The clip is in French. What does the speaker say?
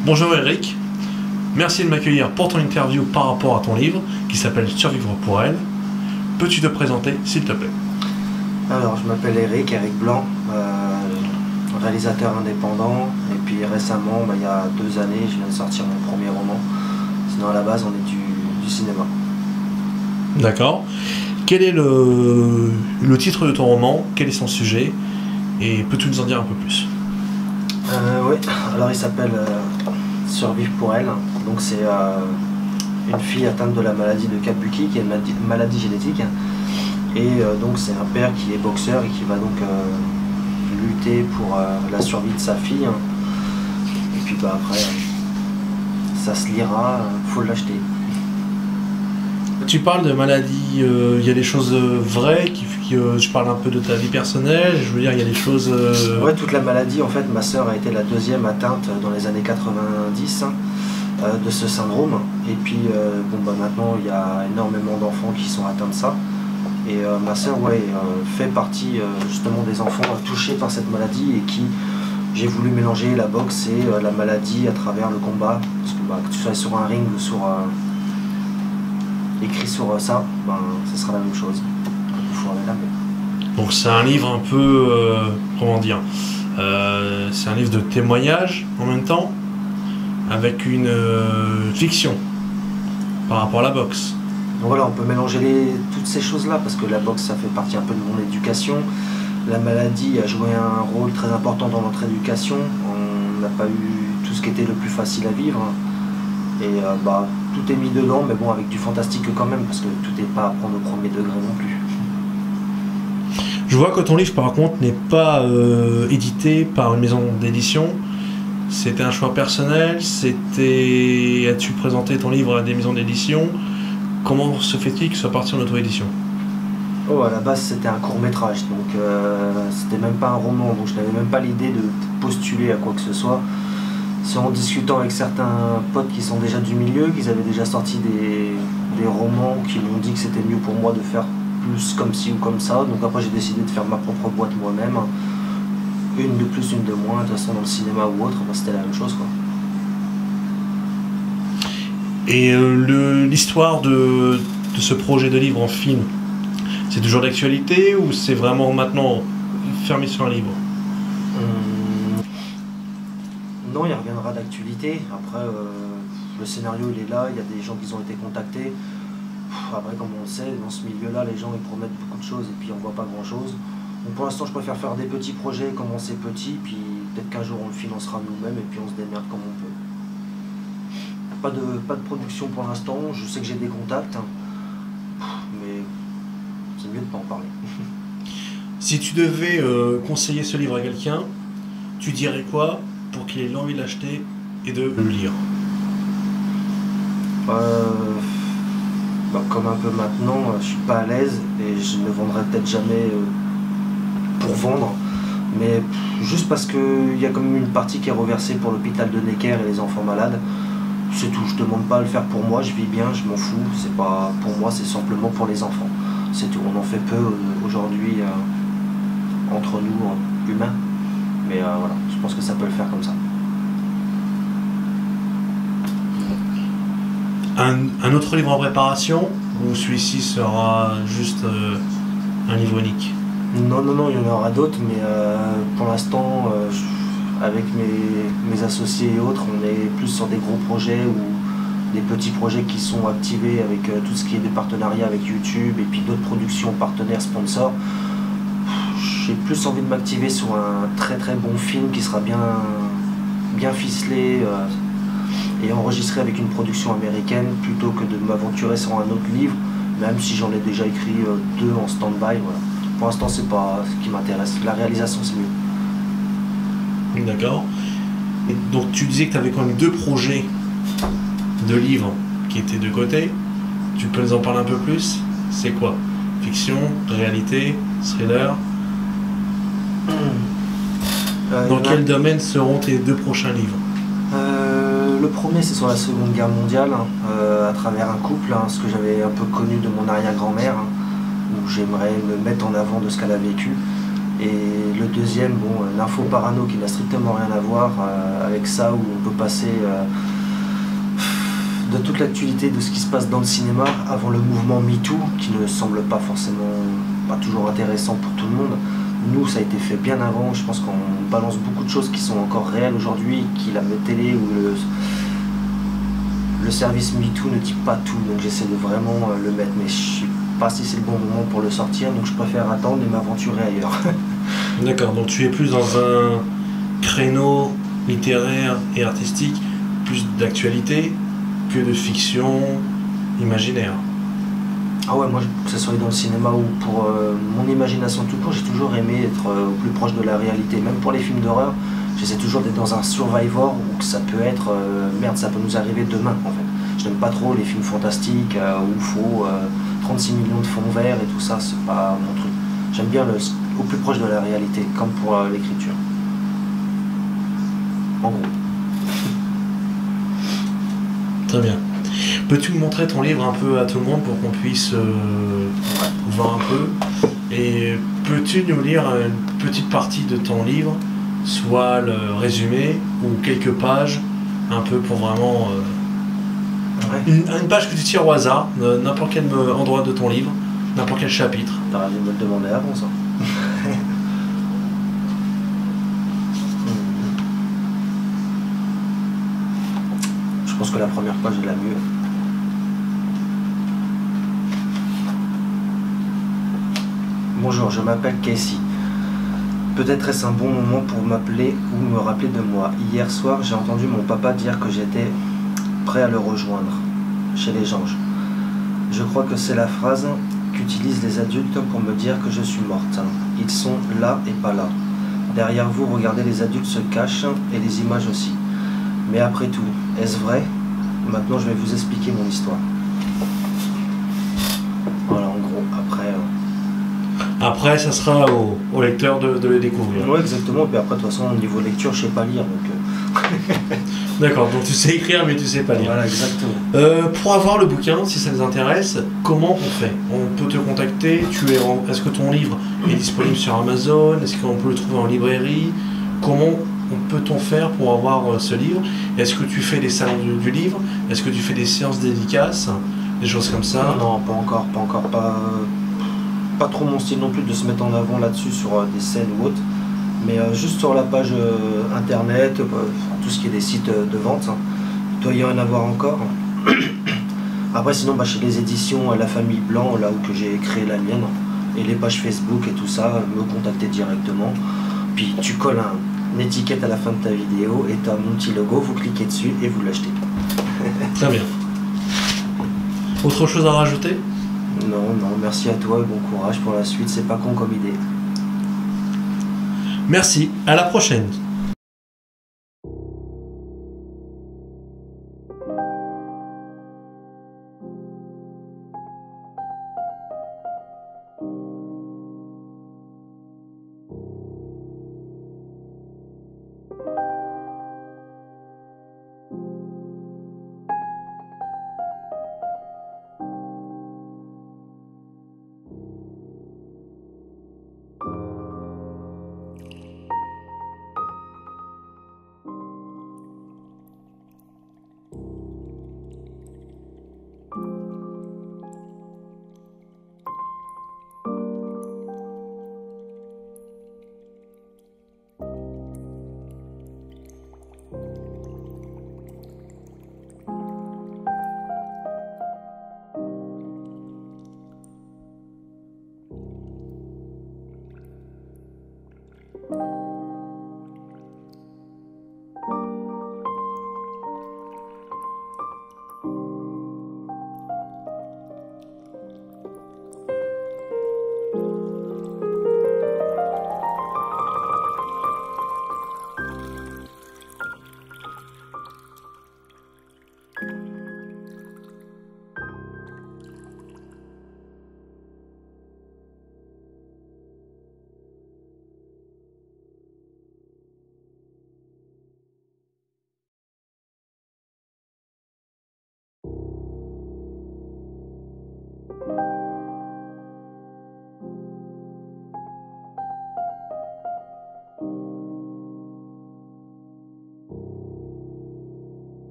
Bonjour Eric, merci de m'accueillir pour ton interview par rapport à ton livre qui s'appelle Survivre pour elle. Peux-tu te présenter s'il te plaît? Alors, je m'appelle Eric Blanc, réalisateur indépendant, et puis récemment, il y a 2 années, je viens de sortir mon premier roman. Sinon, à la base, on est du cinéma. D'accord. Quel est le titre de ton roman? Quel est son sujet? Et peux-tu nous en dire un peu plus? Oui, alors il s'appelle Survivre pour elle. Donc c'est une fille atteinte de la maladie de Kabuki, qui est une maladie génétique. Et donc c'est un père qui est boxeur et qui va donc lutter pour la survie de sa fille. Et puis après, ça se lira, faut l'acheter. Tu parles de maladie, il y a des choses vraies, je parle un peu de ta vie personnelle, je veux dire, il y a des choses... Ouais, toute la maladie, en fait, ma sœur a été la 2e atteinte dans les années 90 de ce syndrome. Et puis, maintenant, il y a énormément d'enfants qui sont atteints de ça. Et ma sœur, fait partie justement des enfants touchés par cette maladie et qui... J'ai voulu mélanger la boxe et la maladie à travers le combat. Parce que tu sois sur un ring ou sur... écrit sur ça, ce sera la même chose. Donc c'est un livre un peu, comment dire, c'est un livre de témoignage en même temps, avec une fiction par rapport à la boxe. Donc voilà, on peut mélanger toutes ces choses-là, parce que la boxe, ça fait partie un peu de mon éducation. La maladie a joué un rôle très important dans notre éducation. On n'a pas eu tout ce qui était le plus facile à vivre. Et tout est mis dedans, mais bon, avec du fantastique quand même, parce que tout n'est pas à prendre au premier degré non plus. Je vois que ton livre, par contre, n'est pas édité par une maison d'édition. C'était un choix personnel. As-tu présenté ton livre à des maisons d'édition? Comment se fait-il que ce soit parti en auto-édition? Oh, à la base, c'était un court-métrage, donc c'était même pas un roman, donc je n'avais même pas l'idée de postuler à quoi que ce soit. C'est en discutant avec certains potes qui sont déjà du milieu, qu'ils avaient déjà sorti des romans, qui m'ont dit que c'était mieux pour moi de faire plus comme ci ou comme ça. Donc après j'ai décidé de faire ma propre boîte moi-même. Une de plus, une de moins, de toute façon dans le cinéma ou autre, c'était la même chose quoi. Et l'histoire de ce projet de livre en film, c'est toujours d'actualité ou c'est vraiment maintenant fermé sur un livre? Non, il reviendra d'actualité. Après, le scénario il est là, il y a des gens qui ont été contactés. Après, comme on le sait, dans ce milieu-là, les gens ils promettent beaucoup de choses et puis on voit pas grand-chose. Donc pour l'instant, je préfère faire des petits projets, commencer petit, puis peut-être qu'un jour on le financera nous-mêmes et puis on se démerde comme on peut. Pas de production pour l'instant, je sais que j'ai des contacts, mais c'est mieux de pas en parler. Si tu devais conseiller ce livre à quelqu'un, tu dirais quoi pour qu'il ait l'envie de l'acheter et de le lire? Comme un peu maintenant, je suis pas à l'aise et je ne vendrai peut-être jamais pour vendre, mais juste parce qu'il y a quand même une partie qui est reversée pour l'hôpital de Necker et les enfants malades. C'est tout, je demande pas à le faire pour moi, je vis bien, je m'en fous, c'est pas pour moi, c'est simplement pour les enfants. C'est tout, on en fait peu aujourd'hui entre nous, humains, mais voilà, je pense que ça peut le faire comme ça. Un autre livre en préparation ou celui-ci sera juste un livre unique? Non, il y en aura d'autres, mais pour l'instant, avec mes associés et autres, on est plus sur des gros projets ou des petits projets qui sont activés avec tout ce qui est des partenariats avec YouTube et puis d'autres productions partenaires sponsors. J'ai plus envie de m'activer sur un très très bon film qui sera bien ficelé et enregistré avec une production américaine plutôt que de m'aventurer sur un autre livre, même si j'en ai déjà écrit 2 en stand-by. Voilà. Pour l'instant, c'est pas ce qui m'intéresse. La réalisation, c'est mieux. D'accord. Et donc tu disais que tu avais quand même 2 projets de livres qui étaient de côté. Tu peux nous en parler un peu plus? C'est quoi? Fiction, réalité, thriller? Dans quel domaine seront tes 2 prochains livres? Le premier, c'est sur la Seconde Guerre mondiale, à travers un couple, ce que j'avais un peu connu de mon arrière-grand-mère, où j'aimerais me mettre en avant de ce qu'elle a vécu. Et le deuxième, bon, l'info parano qui n'a strictement rien à voir avec ça, où on peut passer de toute l'actualité de ce qui se passe dans le cinéma avant le mouvement MeToo, qui ne semble pas forcément pas toujours intéressant pour tout le monde. Nous, ça a été fait bien avant. Je pense qu'on balance beaucoup de choses qui sont encore réelles aujourd'hui, qui la télé ou le service MeToo ne dit pas tout. Donc j'essaie de vraiment le mettre, mais je sais pas si c'est le bon moment pour le sortir, donc je préfère attendre et m'aventurer ailleurs. D'accord, donc tu es plus dans un créneau littéraire et artistique, plus d'actualité que de fiction imaginaire. Ah ouais, moi, que ce soit dans le cinéma ou pour mon imagination tout court, j'ai toujours aimé être au plus proche de la réalité. Même pour les films d'horreur, j'essaie toujours d'être dans un survivor où que ça peut être merde, ça peut nous arriver demain en fait. Je n'aime pas trop les films fantastiques où il faut 36 millions de fonds verts et tout ça, c'est pas mon truc. J'aime bien au plus proche de la réalité, comme pour l'écriture. En gros. Très bien. Peux-tu me montrer ton livre un peu à tout le monde pour qu'on puisse voir un peu? Et peux-tu nous lire une petite partie de ton livre, soit le résumé ou quelques pages, un peu pour vraiment... une page que tu tires au hasard, n'importe quel endroit de ton livre, n'importe quel chapitre. T'aurais dû me le demander avant ça. Je pense que la première page est la mieux. Bonjour, je m'appelle Casey. Peut-être est-ce un bon moment pour m'appeler ou me rappeler de moi. Hier soir, j'ai entendu mon papa dire que j'étais prêt à le rejoindre chez les anges. Je crois que c'est la phrase qu'utilisent les adultes pour me dire que je suis morte. Ils sont là et pas là. Derrière vous, regardez, les adultes se cachent et les images aussi. Mais après tout, est-ce vrai? Maintenant, je vais vous expliquer mon histoire. Voilà, en gros, après... Après, ça sera au lecteur de le découvrir. Oui, exactement. Et puis après, de toute façon, au niveau lecture, je sais pas lire. Donc, D'accord, donc tu sais écrire, mais tu sais pas lire. Voilà, exactement. Pour avoir le bouquin, si ça nous intéresse, comment on fait? On peut te contacter. Est-ce que ton livre est disponible sur Amazon? Est-ce qu'on peut le trouver en librairie? Comment peut-on faire pour avoir ce livre? Est-ce que tu fais des salons du livre? Est-ce que tu fais des séances dédicaces? Des choses comme ça? Non, pas encore, pas trop mon style non plus de se mettre en avant là-dessus sur des scènes ou autres, mais juste sur la page internet, tout ce qui est des sites de vente, hein. Il doit y en avoir encore. Après sinon chez les éditions La Famille Blanc, là où que j'ai créé la mienne, et les pages Facebook et tout ça, me contacter directement. Puis tu colles une étiquette à la fin de ta vidéo et tu as mon petit logo, vous cliquez dessus et vous l'achetez. Très bien. Autre chose à rajouter? Non, merci à toi et bon courage pour la suite, c'est pas con comme idée. Merci, à la prochaine.